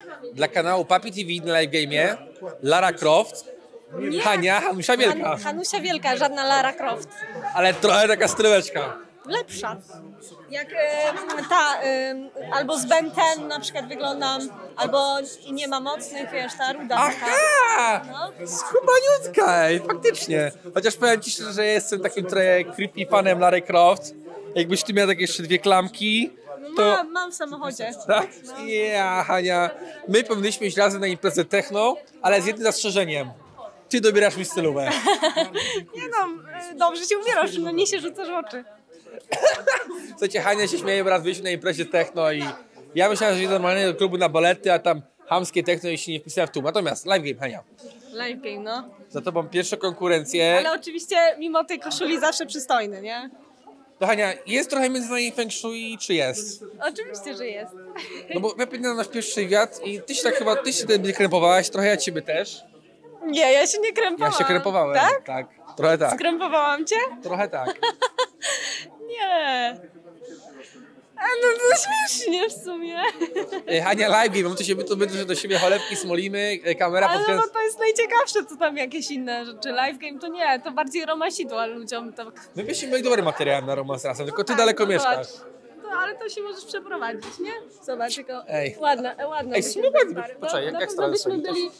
dla kanału Papi TV na Live Game'ie Lara Croft, Hania, Hanusia Wielka. Hanusia Wielka, żadna Lara Croft. Ale trochę taka stylóweczka. Lepsza. Jak albo z Ben 10 na przykład wyglądam, albo nie ma mocnych, wiesz, ta ruda. Aha! Skubaniutka, ej, faktycznie. Chociaż powiem ci szczerze, że jestem takim trochę creepy fanem Lary Croft. Jakbyś ty miał takie jeszcze 2 klamki, to... Mam w samochodzie. Tak? Ja, Hania. My powinniśmy iść razem na imprezę techno, ale z jednym zastrzeżeniem. Ty dobierasz mi stylówę. Nie no, dobrze się ubierasz, no nie się rzucasz w oczy. Słuchajcie, Hania się śmieje, raz byliśmy na imprezie techno i ja myślałem, że idę normalnie do klubu na balety, a tam chamskie techno i się nie wpisałem w tłum. Natomiast Live Game, Hania. Live Game, no. Za tobą pierwsze konkurencje. Ale oczywiście mimo tej koszuli zawsze przystojny, nie? To Hania, jest trochę między nami feng shui, czy jest? Oczywiście, że jest. No bo ja pamiętam nasz pierwszy wiatr i ty się tak chyba, ty się wtedy krępowałaś, trochę ja ciebie też. Nie, ja się nie krępowałam. Ja się krępowałem. Tak? Tak, trochę tak. Skrępowałam cię? Trochę tak. Nie. A no to śmiesznie w sumie. Hania, Live Game, to będzie do siebie cholewki, smolimy, kamera Ale podkręca. no to jest najciekawsze, co tam jakieś inne rzeczy. Live Game to nie, to bardziej romasidła ludziom. To... My byśmy mieli dobry materiał na romans razem, tylko ty daleko mieszkasz. Ale to się możesz przeprowadzić, nie? Zobacz, tylko Ej. ładna. Ej, super, poczekaj, jak na pewno stronę byśmy stoi? byli...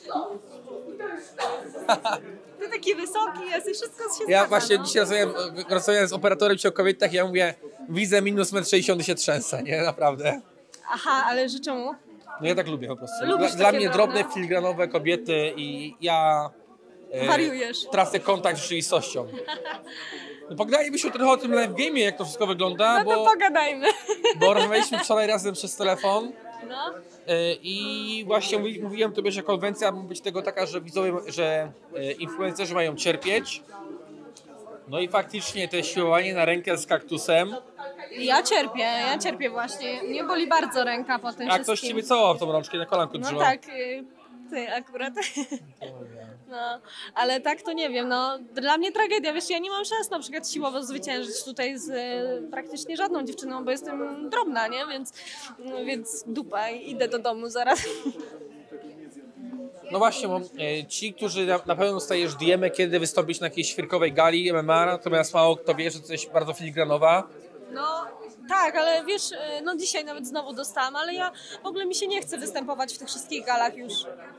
Ty taki wysoki jesteś, wszystko się zgadza, Ja właśnie no. dzisiaj rozmawiałem z operatorem o kobietach i ja mówię, widzę minus 1,60 m się trzęsę, nie? Naprawdę. Aha, ale życzę mu. No ja tak lubię po prostu. Lubisz Dla takie mnie drobne? drobne, filigranowe kobiety i ja Wariujesz. tracę kontakt z rzeczywistością. No pogadalibyśmy trochę o tym live game'ie, jak to wszystko wygląda, No to pogadajmy. bo rozmawialiśmy wczoraj razem przez telefon No. i właśnie mówiłem tobie, że konwencja ma być tego taka, że widzowie, że influencerzy mają cierpieć. No i faktycznie to siłowanie na rękę z kaktusem. Ja cierpię właśnie. Mnie boli bardzo ręka po tym A ktoś wszystkim. ciebie całował w tą rączkę, na kolanku No trzymał. tak, ty akurat. No, ale tak to nie wiem, no dla mnie tragedia, wiesz, ja nie mam szans na przykład siłowo zwyciężyć tutaj z praktycznie żadną dziewczyną, bo jestem drobna, nie, więc dupa, idę do domu zaraz. No właśnie, bo ci, którzy na pewno dostajesz DM-y, kiedy wystąpić na jakiejś świerkowej gali MMA, natomiast mało kto wie, że to jest bardzo filigranowa. No tak, ale wiesz, no dzisiaj nawet znowu dostałam, ale ja w ogóle mi się nie chce występować w tych wszystkich galach już.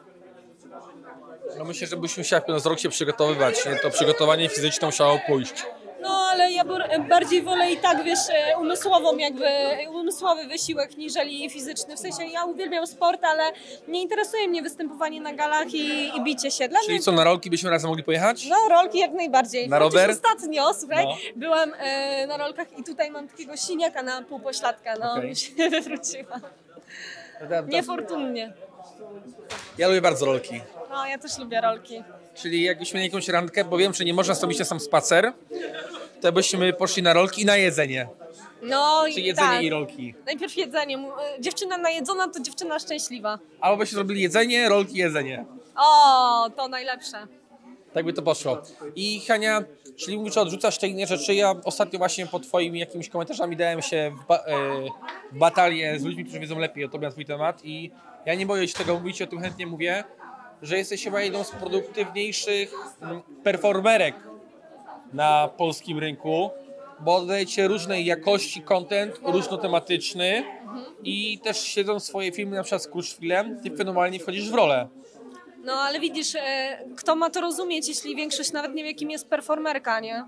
No myślę, że byśmy musieli na rok się przygotowywać, nie? To przygotowanie fizyczne musiało pójść. No ale ja bardziej wolę i tak, wiesz, umysłowy wysiłek niżeli fizyczny. W sensie ja uwielbiam sport, ale nie interesuje mnie występowanie na galach i bicie się. Dla Czyli mnie... co, na rolki byśmy razem mogli pojechać? No rolki jak najbardziej. Na rower? Chociaż ostatnio, słuchaj, No. byłam na rolkach i tutaj mam takiego siniaka na pół pośladka, no Okej. mi się wywróciła. Niefortunnie. Ja lubię bardzo rolki. No ja też lubię rolki. Czyli jakbyśmy mieli jakąś randkę, bo wiem, że nie można zrobić na sam spacer, to byśmy poszli na rolki i na jedzenie. No Czy i jedzenie tak. i rolki. Najpierw jedzenie. Dziewczyna najedzona to dziewczyna szczęśliwa. Albo byśmy zrobili jedzenie, rolki, jedzenie. O, to najlepsze. Tak by to poszło. I Hania, czyli mówisz, że odrzucasz te inne rzeczy. Ja ostatnio właśnie po twoimi jakimiś komentarzami dałem się w batalię z ludźmi, którzy wiedzą lepiej o tobie na twój temat i ja nie boję się tego mówić, o tym chętnie mówię, że jesteś chyba jedną z produktywniejszych performerek na polskim rynku, bo oddajecie różnej jakości content, różnotematyczny i też siedzą swoje filmy na przykład z Kruszwilem, ty fenomenalnie wchodzisz w rolę. No ale widzisz, kto ma to rozumieć, jeśli większość nawet nie wie, kim jest performerka, nie?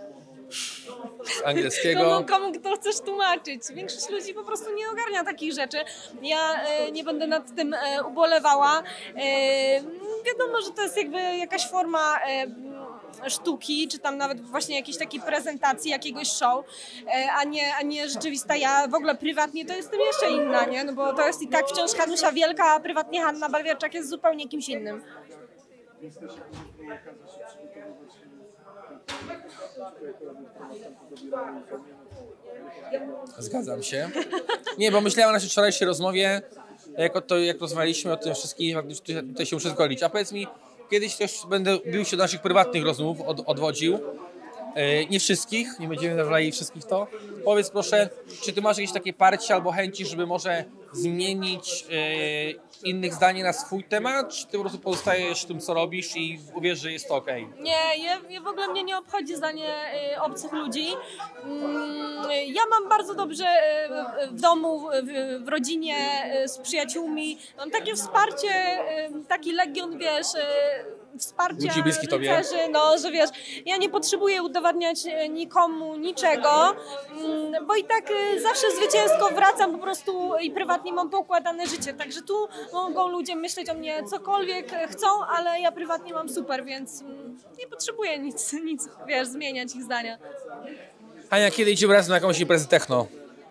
Z angielskiego. Komu to chcesz tłumaczyć? Większość ludzi po prostu nie ogarnia takich rzeczy. Ja nie będę nad tym ubolewała. Wiadomo, że to jest jakby jakaś forma sztuki, czy tam nawet właśnie jakiejś takiej prezentacji, jakiegoś show, a nie rzeczywista. Ja w ogóle prywatnie to jestem jeszcze inna, nie? No bo to jest i tak wciąż Hanusia Wielka, a prywatnie Hanna Balwierczak jest zupełnie kimś innym. Zgadzam się. Nie, bo myślałem o naszej wczorajszej rozmowie, jak rozmawialiśmy o tym wszystkim, tutaj się muszę zgodzić. A powiedz mi, kiedyś też będę bił się do naszych prywatnych rozmów, odwodził. Nie wszystkich, nie będziemy nawlali wszystkich to. Powiedz proszę, czy ty masz jakieś takie parcie albo chęci, żeby może zmienić innych zdanie na swój temat, czy ty po prostu pozostajesz w tym, co robisz i uwierz, że jest to okej? Nie, w ogóle mnie nie obchodzi zdanie obcych ludzi. Ja mam bardzo dobrze w domu, w rodzinie, z przyjaciółmi. Mam takie wsparcie, taki legion, wiesz, wsparcia Ludzi bliskich tobie. rycerzy, no, że wiesz, ja nie potrzebuję udowadniać nikomu niczego, bo i tak zawsze zwycięsko wracam po prostu i prywatnie mam poukładane życie, także tu mogą ludzie myśleć o mnie cokolwiek chcą, ale ja prywatnie mam super, więc nie potrzebuję nic, wiesz, zmieniać ich zdania. Hania, kiedy idziemy razem na jakąś imprezę techno?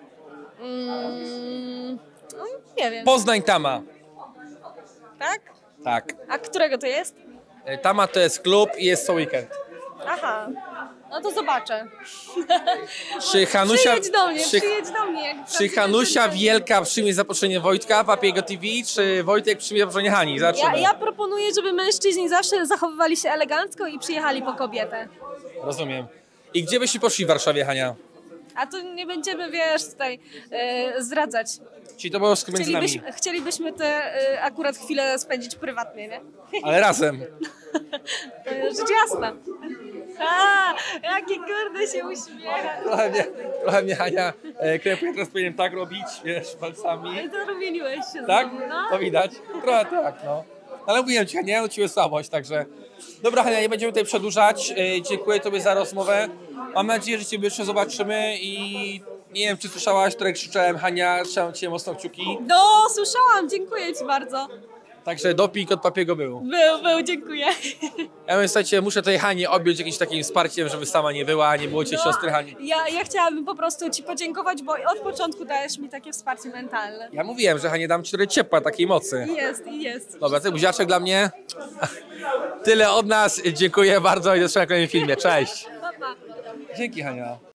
No, nie wiem, Poznań Tama. tak? Tak. A którego to jest? Tama to jest klub i jest co weekend. Aha, no to zobaczę. Czy Hanusia, Przyjedź do mnie. Jak czy Hanusia Wielka przyjmie zaproszenie Wojtka, Papiego TV, czy Wojtek przyjmie zaproszenie Hani? Zobaczymy. Ja proponuję, żeby mężczyźni zawsze zachowywali się elegancko i przyjechali po kobietę. Rozumiem. I gdzie byście poszli w Warszawie, Hania? A to nie będziemy, wiesz, tutaj zdradzać. Czyli to po prostu między nami, Chcielibyśmy te akurat chwilę spędzić prywatnie, nie? ale razem. Rzecz jasna. A, jaki kurde się uśmiecha. Trochę mnie Hania krępuje, teraz powinienem tak robić, wiesz, palcami. To rumieniłeś się. Tak? No. To widać. Trochę tak, no. Ale mówiłem ci, Hania, uczyłem słabość, także... Dobra, Hania, nie będziemy tutaj przedłużać. Dziękuję tobie za rozmowę. Mam nadzieję, że cię jeszcze zobaczymy i... Nie wiem, czy słyszałaś, które krzyczałem, Hania, trzymam cię mocno kciuki. No, słyszałam, dziękuję ci bardzo. Także doping od Papiego był. Był, dziękuję. Ja mówię, słuchajcie, muszę tej Hanie objąć jakimś takim wsparciem, żeby sama nie była, nie było cię siostry Hani. Ja chciałabym po prostu ci podziękować, bo od początku dajesz mi takie wsparcie mentalne. Ja mówiłem, że Hanie dam ci trochę ciepła, takiej mocy. Jest. Dobra, ty buziaczek dla mnie. Tyle od nas. Dziękuję bardzo i do zobaczenia w kolejnym filmie. Cześć. Pa, pa. Dzięki, Hania.